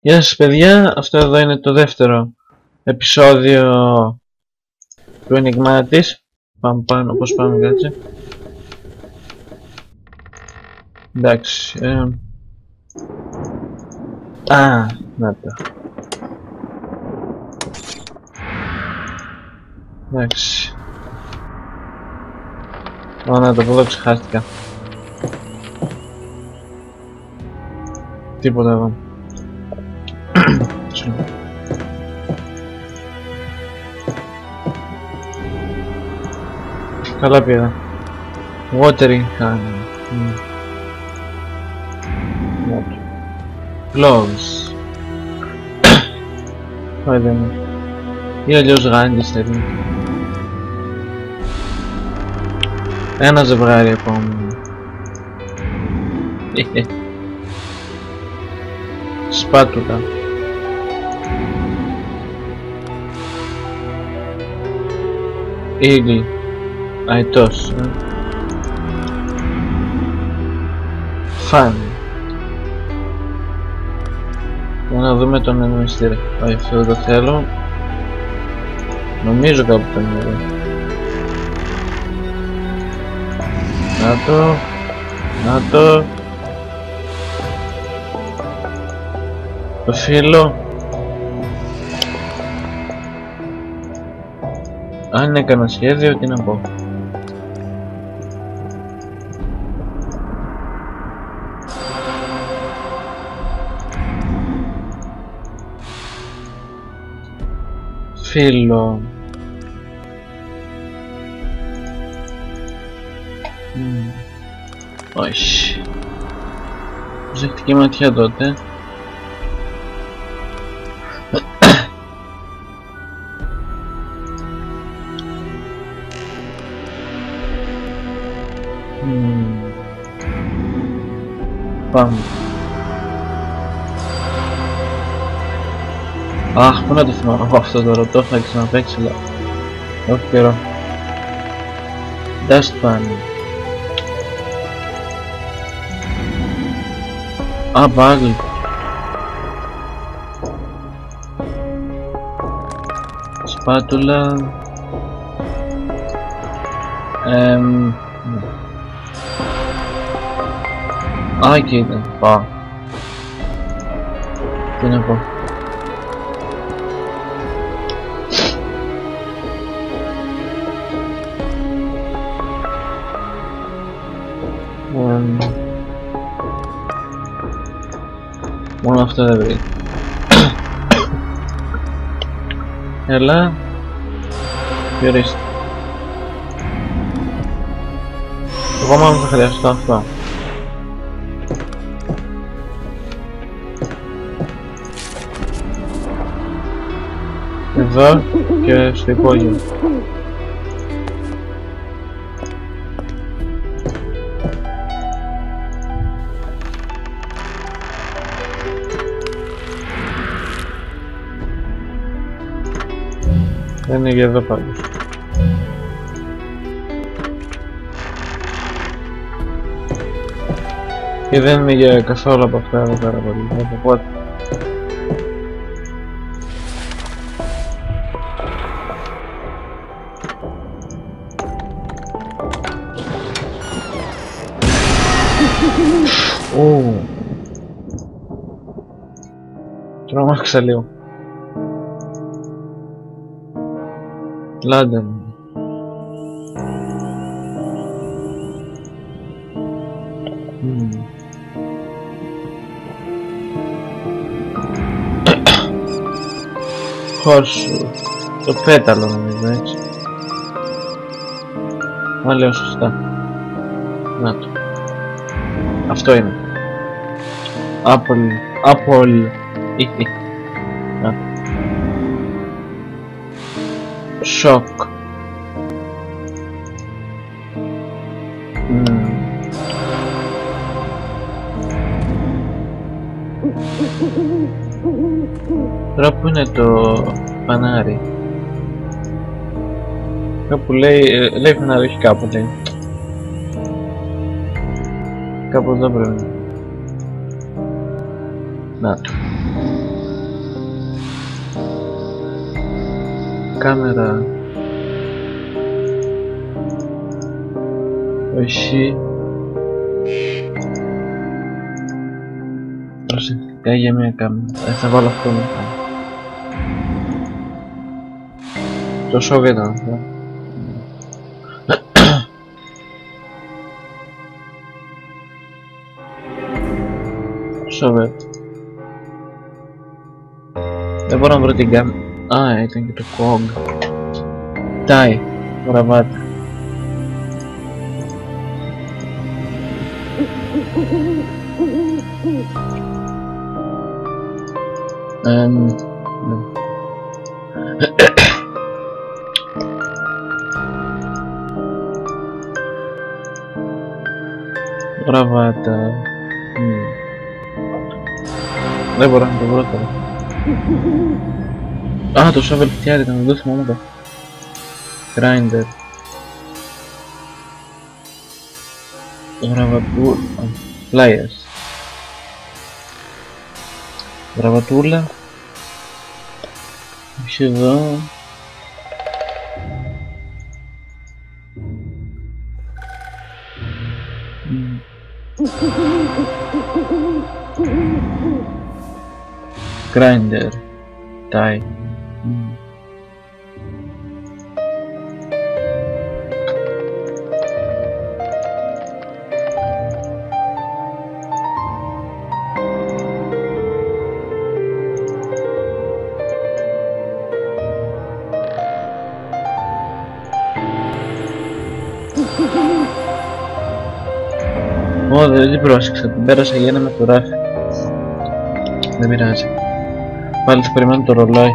Γεια σας παιδιά, αυτό εδώ είναι το δεύτερο επεισόδιο του Ενιγμάτης. Πάμε πάνω, πώς πάμε κάτσε. Εντάξει, να το. Εντάξει. Να το πω εδώ, ξεχάστηκα. Τίποτα εδώ. Καλά πήρα. Watering can. Gloves. Όχι δεν είναι. Ή αλλιώς γάντιστερ. Ένα ζευγάρι επόμενο. Σπάτουλα. Eagle. Αητός. Φαν. Για να δούμε τον εννοηστήρα. Όχι, αυτό δεν το θέλω. Νομίζω κάπου τον είναι. Να το. Το φύλλο. Αν έκανα σχέδιο, τι να πω. Φύλλο. Όχι. Προσεκτική ματιά τότε. Πάμε. Αχ, πού να το θυμάμαι από αυτό το ρωτώ, θα ξαναπαίξει, αλλά όχι καιρό. Dustpan. Bagel. Σπάτουλα. Εκεί ήταν. Τι να πω. Μόνο αυτό δεν βρει. Έλα. Και ορίστε. Εγώ μάλλον θα χρειαστώ αυτό. Εδώ και στο υπόγειο. Δεν είναι για εδώ πάντως. Και δεν είναι για καθόλου από αυτά εδώ πέρα πολύ. Οπότε τρόμαξα λίγο. Λάντερ. Χόρσου. Το πέταλο νομίζω έτσι. Μα λέω σωστά. Να το. Αυτό είναι. Apple. Να. Σοκ. Τώρα που είναι το φανάρι. Κάπου λέει φανάρι, όχι κάπου λέει. Κάπου εδώ πρέπει. Να το. κάμερα. Όχι. Προσεκτικά για μια κάμερα. Θα βάλω αυτό μετά. Το σόβι ήταν αυτό. Σόβι. Δεν μπορώ να βρω την κάμερα. Α, ήταν και το κόγκ. Τάι, γραβάτα. Γραβάτα. Δεν μπορώ να το βρω τώρα. Α, το shovel φτιάχνει, να το θυμάμαι το. Grinder. Γραβατούλα. Pliers. Γραβατούλα. Όχι εδώ. Grinder. Die. Ω, δεν την πρόσεξα, την πέρασα για ένα με το ράφι. Δεν πειράζει. Πάλι θα περιμένω το ρολόι.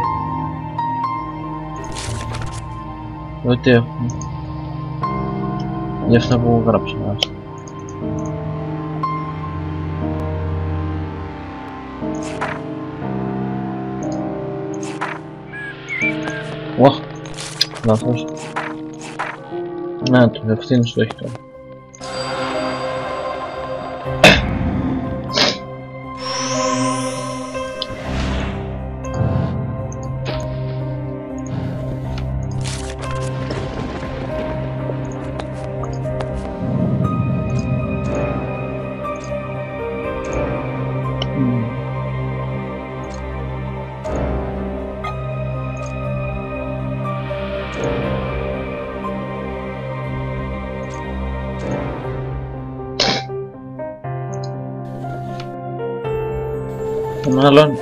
Ό,τι έχουμε. Για αυτά που γράψα. Ωχ, λάθος. Να το, ευθύνης το έχει τώρα. Μάλλον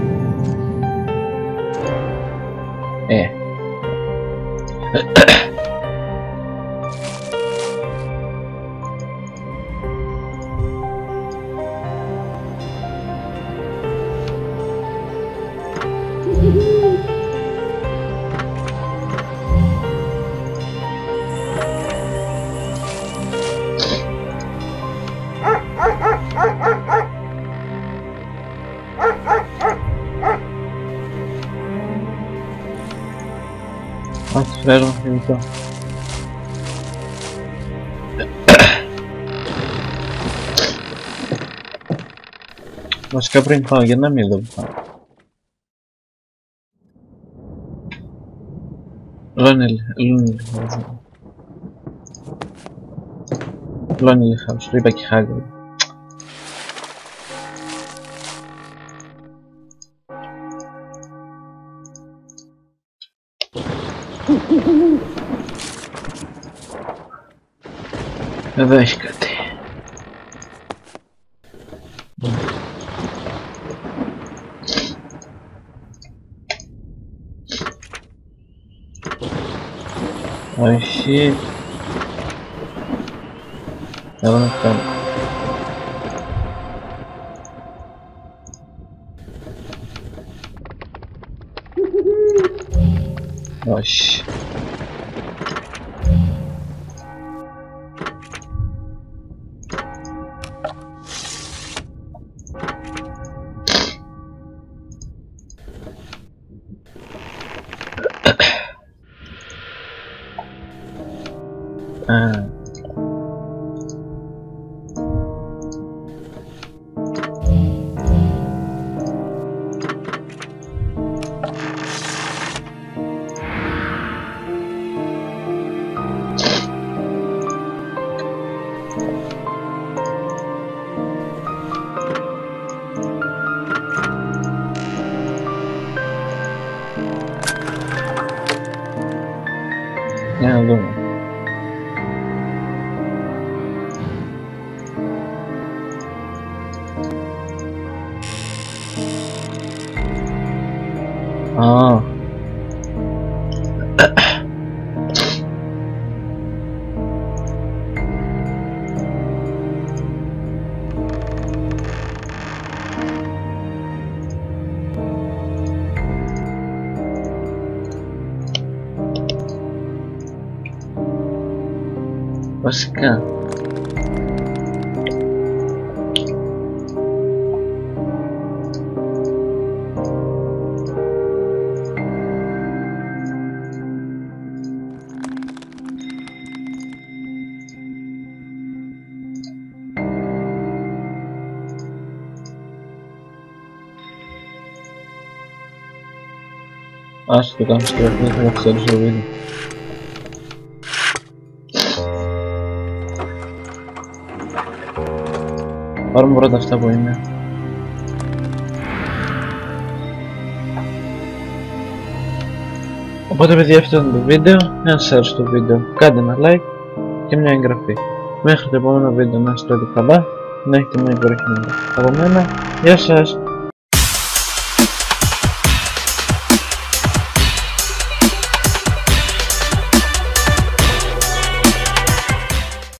ας φέρω αυτό. Βασικά πριν πάω, για να μην εδώ πάω. Lonely House, το είπα και Hagrid. Εδώ έχει κάτι. Όχι. Εγώ να κάνω. Όχι. βασικά. Ας το κάνω στο βίντεο, θα το στο βίντεο. Πάρουμε πρώτα αυτά που είναι. Οπότε παιδιά, αυτό ήταν το βίντεο. Εάν σας άρεσε το βίντεο, κάντε ένα like και μια εγγραφή. Μέχρι το επόμενο βίντεο να είστε όλοι καλά, να έχετε μια υπέροχη μέρα. Από μένα, γεια σας!